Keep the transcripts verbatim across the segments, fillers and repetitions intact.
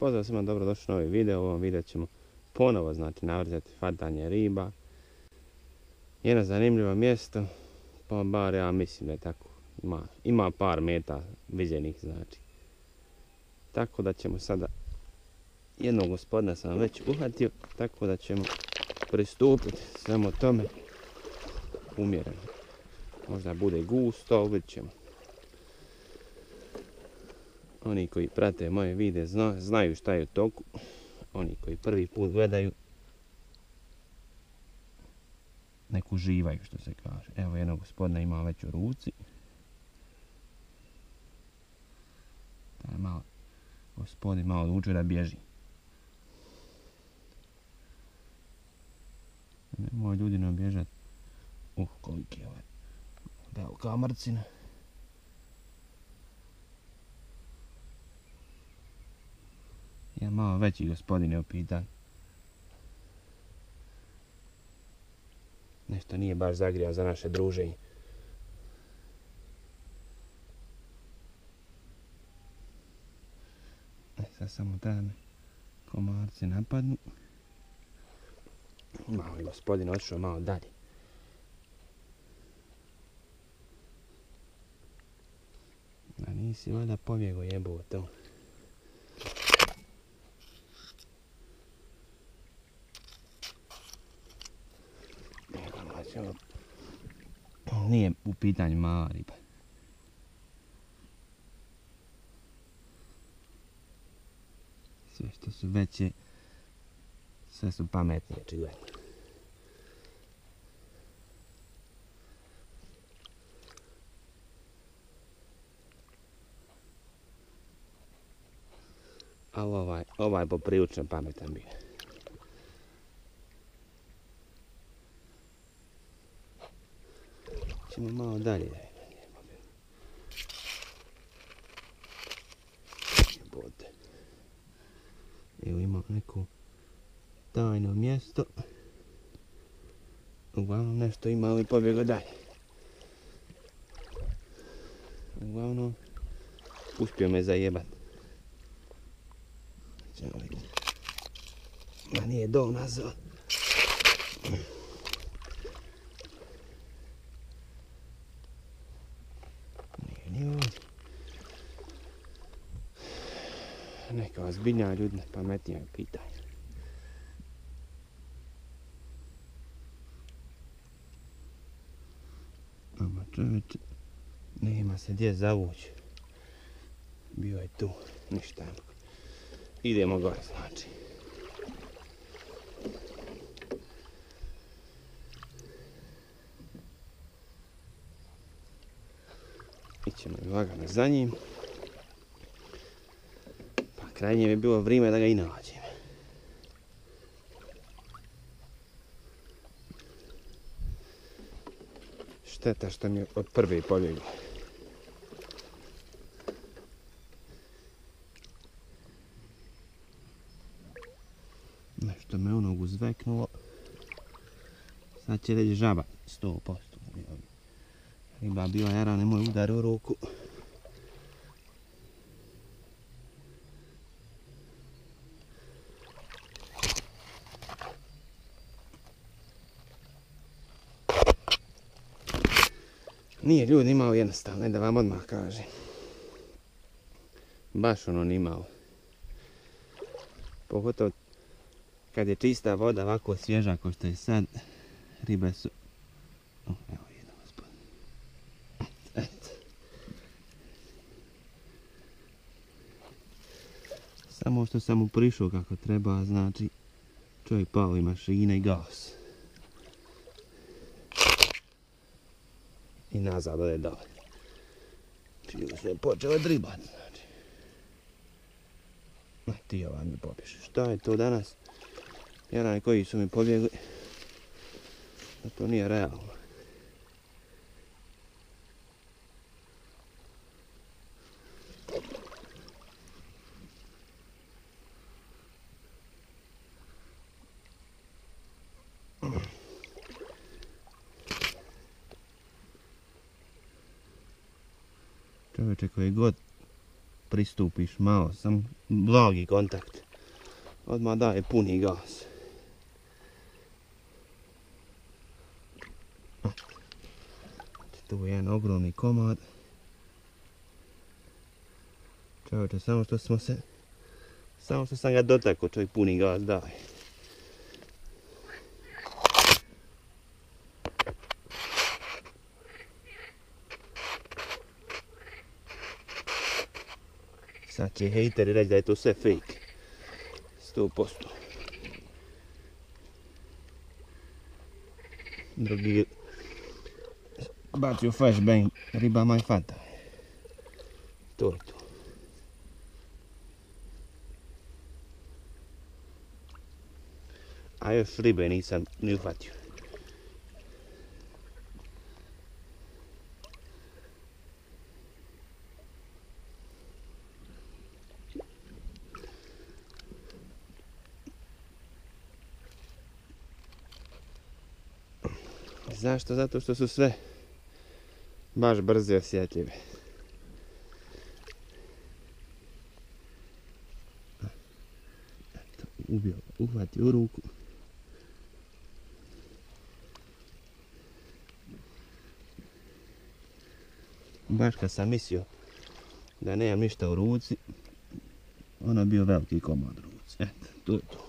Pozdrav svima, dobrodošli u novi video. U ovom videu ćemo ponovo znači navrzati hvatanje riba. Jedno zanimljivo mjesto, pa bar ja mislim da je tako. Ima, ima par meta viđenih znači. Tako da ćemo sada, jednog gospodina sam već uhvatio, tako da ćemo pristupiti svemu tome umjereno. Možda bude gusto, vidjet ćemo. Oni koji prate moje videe zna, znaju šta je u toku. Oni koji prvi put gledaju nek uživaju, što se kaže. Evo, jednog gospodina ima već u ruci. Taj malo gospodin malo odlučio da bježi. Nemoj ljudi ne bježat. Uh, koliki je ovaj dao kamarcina. Ja malo veći gospodin je u pitanju. Nešto nije baš zagrijao za naše druženje. E, sad samo treba me komarci napadnu. Malo je gospodin otišao malo dalje. A nisi valjda pobjegao jebovo to. Nije u pitanju mala riba. Sve što su veće, sve su pametnije, očigledno. Ali ovaj, ovaj je poprilično pametan bio. Ćemo malo dalje da idemo. Evo ima neko tajno mjesto. Uglavnom nešto ima, ali pobjego dalje. Uglavnom uspio me zajebat. Ćemo vidjeti. Ma nije dol nazad. Neka ozbiljna ljudna pametnija je pitanje. Ama čovječe, nema se gdje zavući. Bio je tu, ništa. Idemo gore znači. Ićemo lagano za njim. Krajnje je bilo vrijeme da ga i nađem. Šteta što mi je od prve pobjeglo. Nešto me onog uzveknulo. Sad će reći žaba, sto posto. Riba bila jara, nemoj udar u ruku. Nije ljudi imao jednostavno, da vam odmah kažem. Baš ono nimalo. Pogotovo kad je čista voda ovako svježa kao što je sad, ribe su... O, evo jedan gospodin. Eto. Samo što sam mu prišao kako treba, znači čovjek pao i mašine i gas. I nazad ode dole. Čiju se je počeo dribat, znači. A ti ovaj mi pobježi. Šta je to danas? Jedan koji su mi pobjegli. Da to nije realno. Čovječe koji god pristupiš malo, sam blagi kontakt. Odmah daje puni gas. Tu je jedan ogromni komad. Čovječe, samo što smo se... Samo što sam ga dotakao, čovjek puni gas daje. Sad će hejteri reći da je to sve fake. sto posto. Drugi bacio flashbang, riba maj fata. To je to. A još ribe nisam ni uhvatio. Zašto? Zato što su sve baš brze i osjetljive. Ubio, uhvatio u ruku. Baš kad sam mislio da nemam ništa u ruci, ono je bio veliki komad u ruci. Eto, to je to.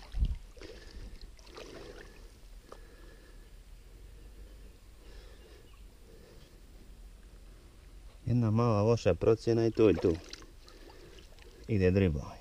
Jedna mala loša procjena i to je to. Ide driblaj.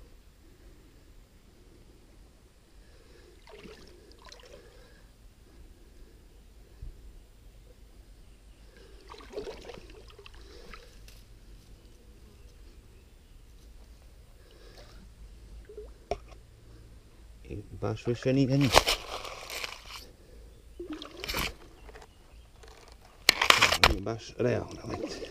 I baš više nije ništa. Nije baš realno let.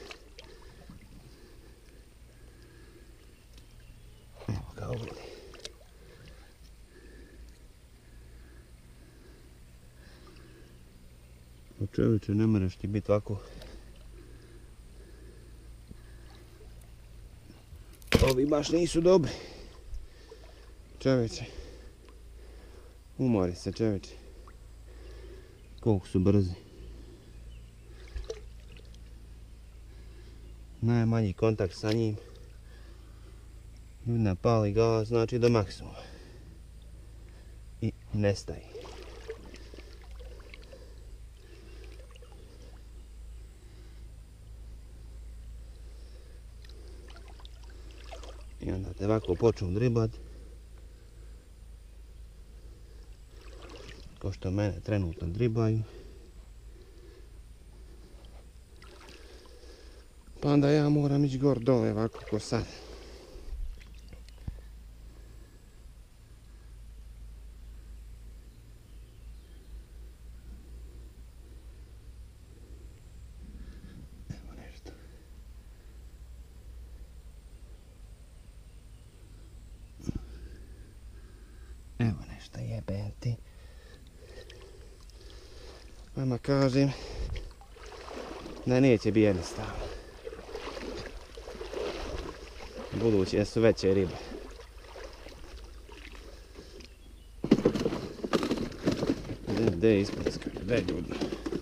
Čovječe, ne moraš ti biti ovako. Ovi baš nisu dobri. Čovječe. Umori se, čovječe. Koliko su brzi. Najmanji kontakt sa njim. Ljudna pali gas, znači do maksimuma. I nestaje. I onda te ovako počnu driblat. Ko što mene trenutno driblaju. Pa onda ja moram ići gor dole ovako ko sad. Evo nešto jebem ti. Vama kažem da neće biti jednostavno. Budući da su veće ribe. Gdje je isprskanje? Gdje je ljudi?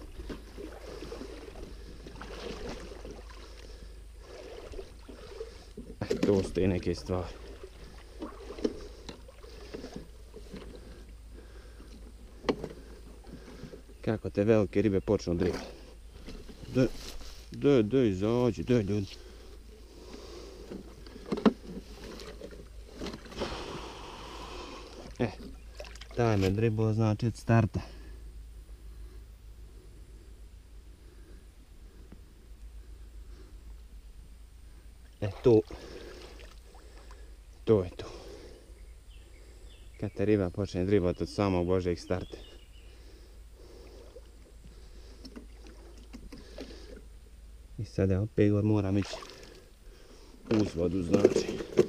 Tu stoji neke stvari. Kako te velike ribe počnu dribati. Daj, daj, daj, izađi, daj ljudi. E, taj me dribao znači od starta. E, tu. To je to. Kad te riba počne dribati od samog božjeg starta. I sad ja opet gor moram ići uz vodu, znači.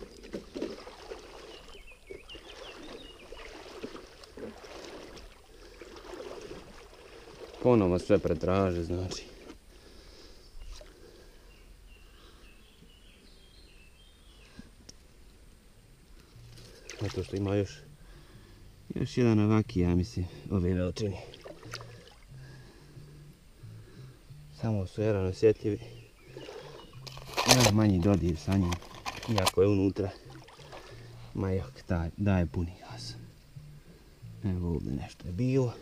Ponovo sve pretraže, znači. Zato što ima još, još jedan ovaki, ja mislim, ove veličine. Samo su jedan osjetljivi. Ima manji dodir sa njim, iako je unutra majok daje puni gas. Evo ovdje nešto je bilo.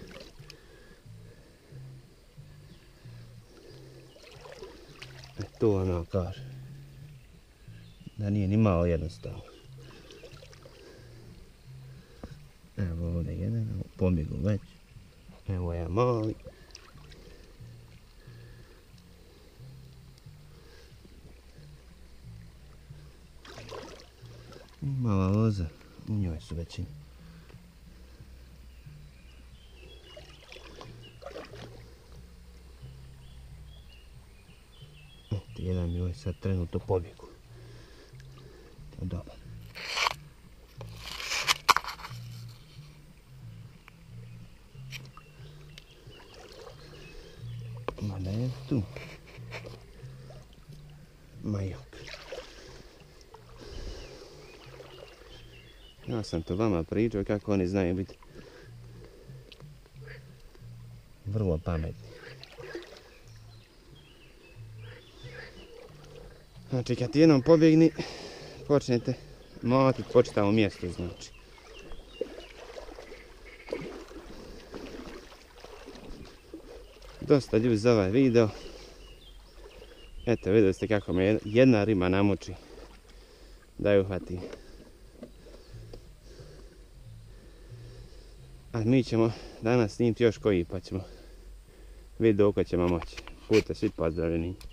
E to ono kaže. Da nije ni malo jednostavno. Evo ovdje jedan, pobjegu već. Evo je mali. Mala loza, u njoj su većini. Eto, jedan mi je sad trenutno pobjegu. To je dobar. Mada je tu. Majok. Ja sam to vama pričao kako oni znaju biti vrlo pametni. Znači kad ti jednom pobjegni, počnete motiti po čitavom mjestu, znači. Dosta ljudi za ovaj video. Eto, vidjeli ste kako me jedna riba namuči da ju uhvati. A mi ćemo danas snimiti još koji, pa ćemo vidjeti koliko ćemo moći. Budite svi pozdravljeni.